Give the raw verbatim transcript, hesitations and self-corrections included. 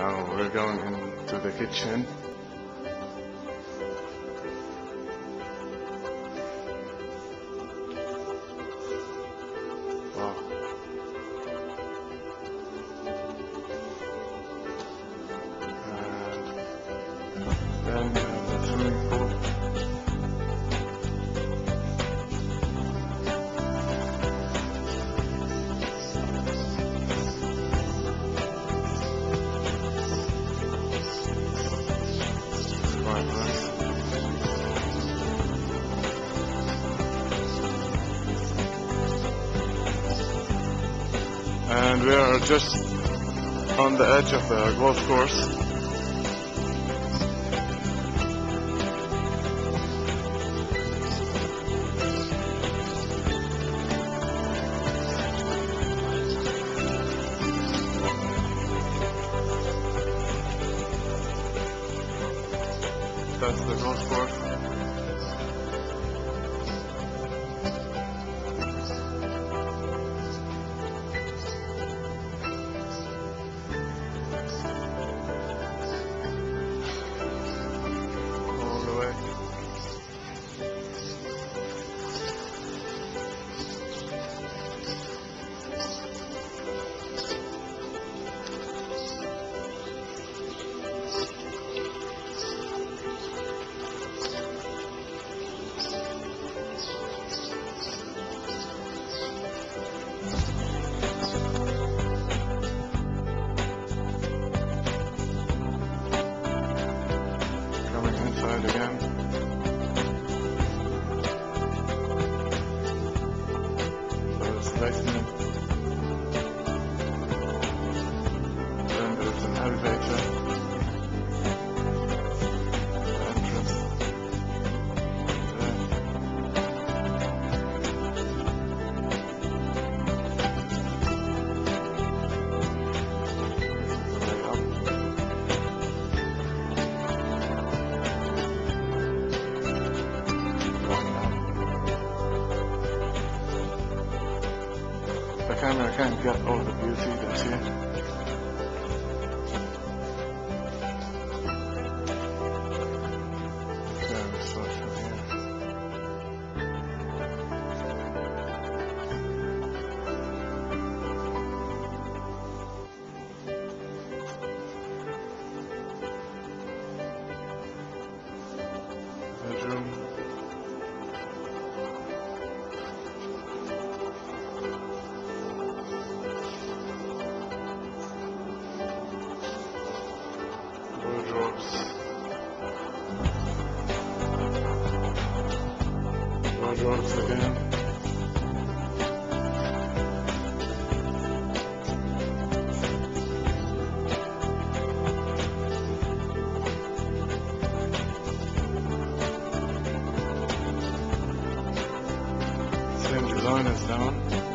Now we're going into the kitchen. Wow. And then we have the swimming pool. Quite nice. And we are just on the edge of the golf course. That's the golf course. All the way. Coming inside again. There's basement. Then there's an elevator. Entrance. There. Way up. The camera can't get all the beauty that's here. Okay, we start from here. Bedroom. Wardrobes. Wardrobes again. Same design as down.